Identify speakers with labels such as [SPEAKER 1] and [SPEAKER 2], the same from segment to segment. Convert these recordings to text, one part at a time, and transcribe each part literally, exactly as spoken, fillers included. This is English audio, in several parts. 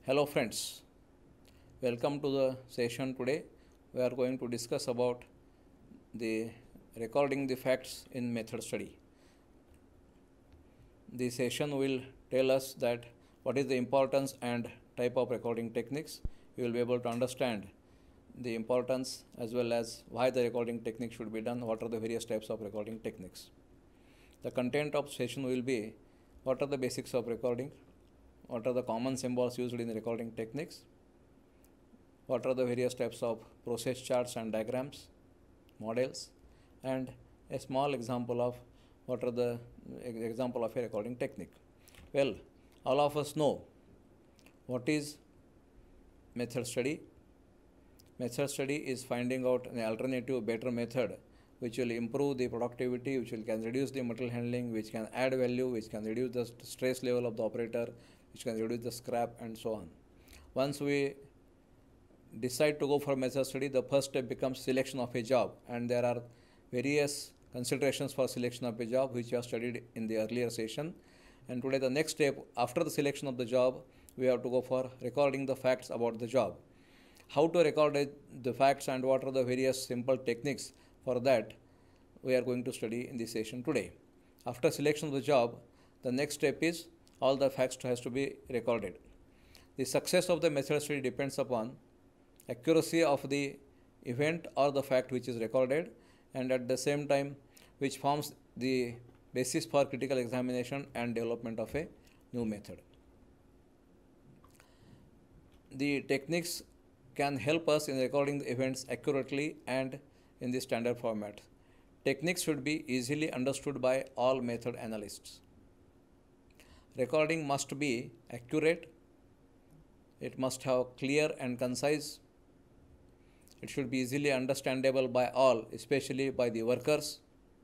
[SPEAKER 1] Hello friends, welcome to the session today. We are going to discuss about the recording the facts in method study. The session will tell us that what is the importance and type of recording techniques. You will be able to understand the importance as well as why the recording technique should be done, what are the various types of recording techniques. The content of session will be what are the basics of recording, what are the common symbols used in recording techniques, what are the various types of process charts and diagrams, models, and a small example of what are the example of a recording technique. Well, all of us know what is method study. Method study is finding out an alternative, better method which will improve the productivity, which will can reduce the material handling, which can add value, which can reduce the stress level of the operator, which can reduce the scrap, and so on. Once we decide to go for method study, the first step becomes selection of a job, and there are various considerations for selection of a job which we have studied in the earlier session. And today the next step, after the selection of the job, we have to go for recording the facts about the job. How to record the facts and what are the various simple techniques for that we are going to study in this session today. After selection of the job, the next step is all the facts has to be recorded. The success of the method study depends upon accuracy of the event or the fact which is recorded, and at the same time which forms the basis for critical examination and development of a new method. The techniques can help us in recording the events accurately and in the standard format. Techniques should be easily understood by all method analysts. Recording must be accurate, it must have clear and concise, it should be easily understandable by all, especially by the workers.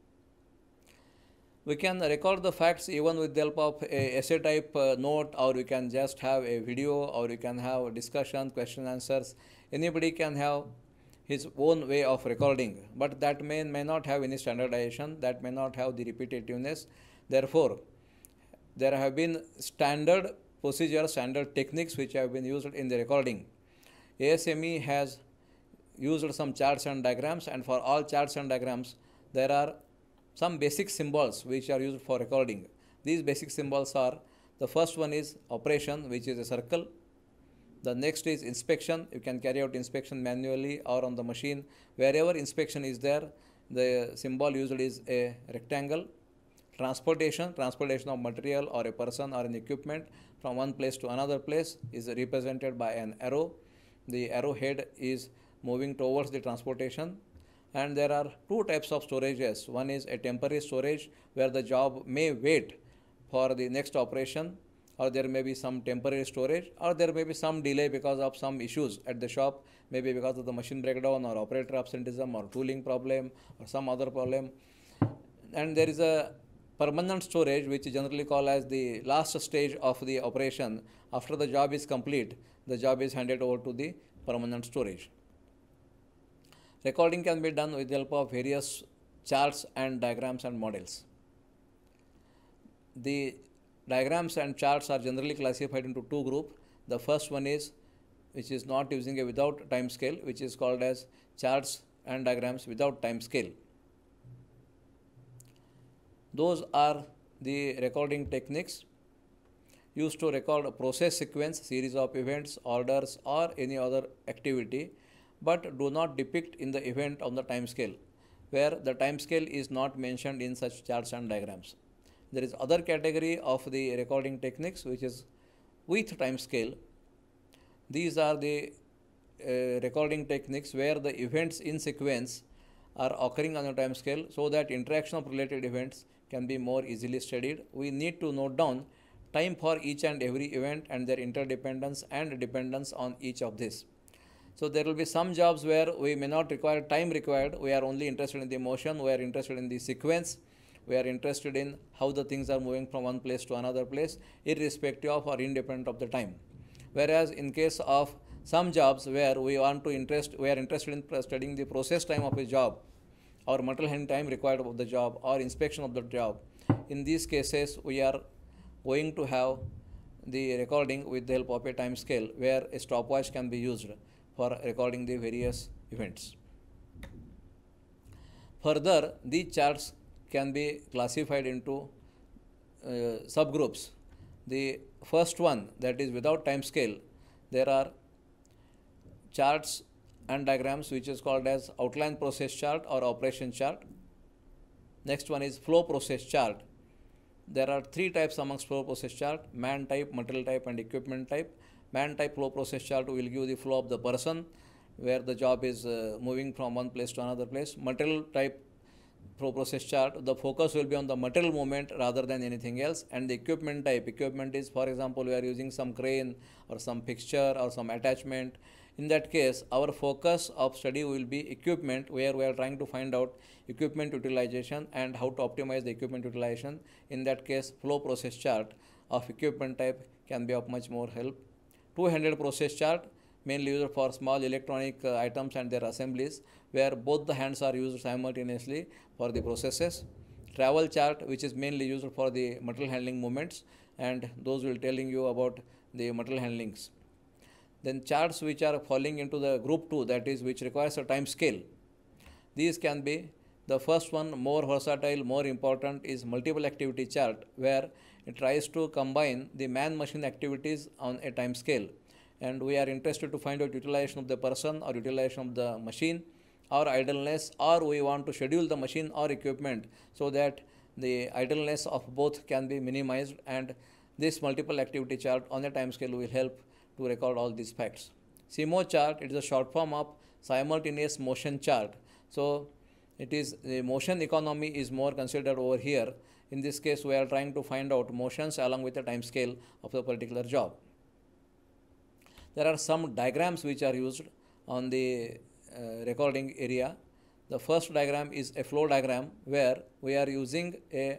[SPEAKER 1] We can record the facts even with the help of a essay type uh, note, or we can just have a video, or we can have a discussion, question answers. Anybody can have his own way of recording, but that may, may not have any standardization, that may not have the repetitiveness. Therefore, there have been standard procedures, standard techniques which have been used in the recording. A S M E has used some charts and diagrams, and for all charts and diagrams there are some basic symbols which are used for recording. These basic symbols are, the first one is operation, which is a circle. The next is inspection. You can carry out inspection manually or on the machine. Wherever inspection is there, the symbol used is a rectangle. Transportation, transportation of material or a person or an equipment from one place to another place is represented by an arrow. The arrow head is moving towards the transportation. And there are two types of storages. One is a temporary storage where the job may wait for the next operation, or there may be some temporary storage, or there may be some delay because of some issues at the shop, maybe because of the machine breakdown or operator absenteeism or tooling problem or some other problem. And there is a permanent storage which is generally called as the last stage of the operation. After the job is complete, the job is handed over to the permanent storage. Recording can be done with the help of various charts and diagrams and models. The diagrams and charts are generally classified into two groups. The first one is, which is not using a without time scale, which is called as charts and diagrams without time scale. Those are the recording techniques used to record a process sequence, series of events, orders, or any other activity, but do not depict in the event on the time scale, where the time scale is not mentioned in such charts and diagrams. There is other category of the recording techniques which is with time scale. These are the uh, recording techniques where the events in sequence are occurring on a time scale, so that interaction of related events can be more easily studied. We need to note down time for each and every event and their interdependence and dependence on each of these. So there will be some jobs where we may not require time required. We are only interested in the motion, we are interested in the sequence, we are interested in how the things are moving from one place to another place, irrespective of or independent of the time. Whereas in case of some jobs where we want to interest, we are interested in studying the process time of a job, or material handling time required of the job, or inspection of the job. In these cases, we are going to have the recording with the help of a time scale where a stopwatch can be used for recording the various events. Further, these charts can be classified into uh, subgroups. The first one, that is without time scale, there are charts and diagrams which is called as outline process chart or operation chart. Next one is flow process chart. There are three types amongst flow process chart: man type, material type and equipment type. Man type flow process chart will give the flow of the person where the job is uh, moving from one place to another place. Material type flow process chart, the focus will be on the material movement rather than anything else. And the equipment type, equipment is, for example, we are using some crane or some fixture or some attachment. In that case, our focus of study will be equipment, where we are trying to find out equipment utilization and how to optimize the equipment utilization. In that case, flow process chart of equipment type can be of much more help. Two-handed process chart, mainly used for small electronic uh, items and their assemblies, where both the hands are used simultaneously for the processes. Travel chart, which is mainly used for the material handling movements, and those will telling you about the material handlings. Then charts which are falling into the group two, that is which requires a time scale. These can be, the first one more versatile, more important, is multiple activity chart, where it tries to combine the man machine activities on a time scale. And we are interested to find out utilization of the person or utilization of the machine or idleness, or we want to schedule the machine or equipment so that the idleness of both can be minimized, and this multiple activity chart on a time scale will help to record all these facts. S I M O chart, it is a short form of simultaneous motion chart. So it is the motion economy is more considered over here. In this case, we are trying to find out motions along with the time scale of a particular job. There are some diagrams which are used on the uh, recording area. The first diagram is a flow diagram, where we are using a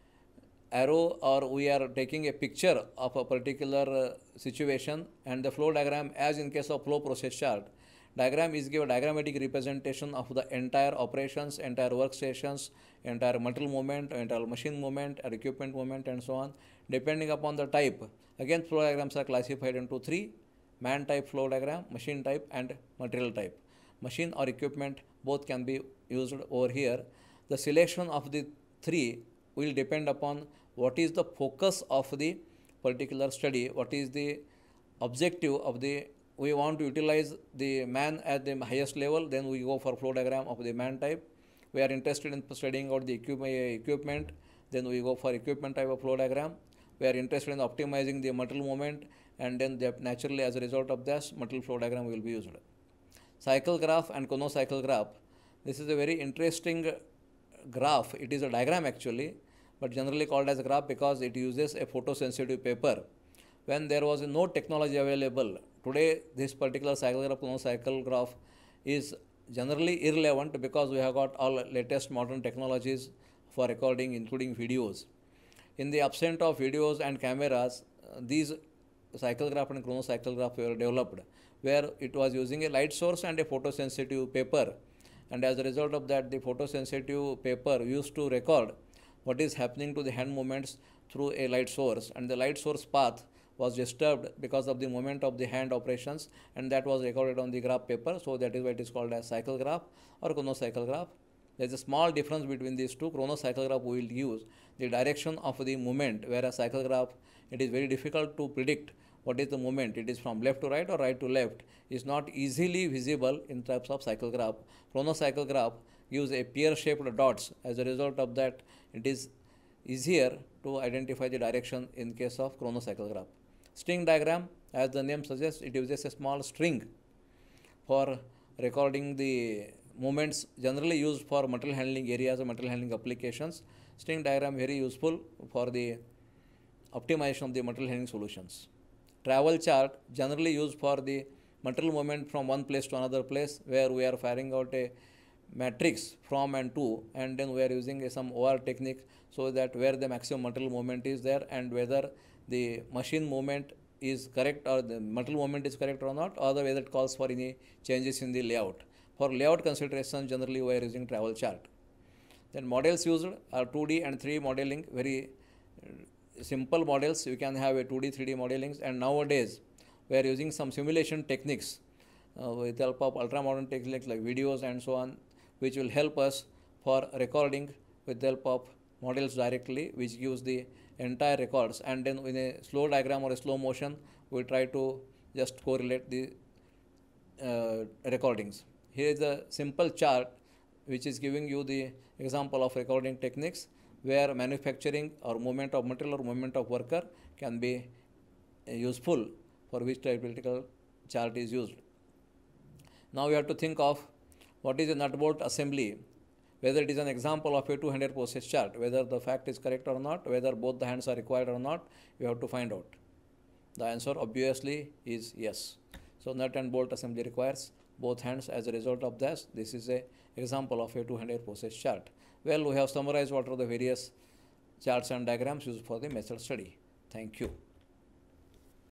[SPEAKER 1] arrow or we are taking a picture of a particular uh, situation, and the flow diagram, as in case of flow process chart, diagram is give a diagrammatic representation of the entire operations, entire workstations, entire material movement, entire machine movement, or equipment movement, and so on, depending upon the type. Again, flow diagrams are classified into three: man type flow diagram, machine type and material type. Machine or equipment both can be used over here. The selection of the three will depend upon what is the focus of the particular study, what is the objective of the, we want to utilize the man at the highest level, then we go for flow diagram of the man type. We are interested in studying out the equipment, then we go for equipment type of flow diagram. We are interested in optimizing the material movement, and then naturally as a result of this, material flow diagram will be used. Cycle graph and chronocycle graph. This is a very interesting graph. It is a diagram actually, but generally called as a graph because it uses a photosensitive paper. When there was no technology available, today this particular cycle graph, chronocycle graph, is generally irrelevant because we have got all latest modern technologies for recording, including videos. In the absence of videos and cameras, uh, these cycle graph and chronocycle graph were developed, where it was using a light source and a photosensitive paper, and as a result of that, the photosensitive paper used to record what is happening to the hand movements through a light source, and the light source path was disturbed because of the movement of the hand operations, and that was recorded on the graph paper. So that is why it is called as cycle graph or chronocycle graph. There is a small difference between these two. Chronocycle graph we will use the direction of the movement, whereas cycle graph, it is very difficult to predict what is the movement. It is from left to right or right to left. It is not easily visible in types of cycle graph. Chronocycle graph gives a pear-shaped dots. As a result of that, it is easier to identify the direction in case of chronocycle graph. String diagram, as the name suggests, it uses a small string for recording the movements generally used for material handling areas or material handling applications. String diagram very useful for the optimization of the material handling solutions. Travel chart generally used for the material movement from one place to another place, where we are firing out a matrix from and to, and then we are using a, some O R technique so that where the maximum material movement is there and whether the machine movement is correct or the material movement is correct or not, or the whether it calls for any changes in the layout. For layout consideration, generally we are using travel chart. Then models used are two D and three D modeling, very simple models, you can have a two D, three D modelings, and nowadays we are using some simulation techniques uh, with help of ultra modern techniques like videos and so on, which will help us for recording with the help of models directly, which gives the entire records, and then in a slow diagram or a slow motion we try to just correlate the uh, recordings. Here is a simple chart which is giving you the example of recording techniques where manufacturing or movement of material or movement of worker can be uh, useful, for which typical chart is used. Now we have to think of what is a nut bolt assembly, whether it is an example of a two-handed process chart, whether the fact is correct or not, whether both the hands are required or not, you have to find out. The answer obviously is yes. So nut and bolt assembly requires both hands. As a result of this, this is a example of a two-handed process chart. Well, we have summarized what are the various charts and diagrams used for the method study. Thank you.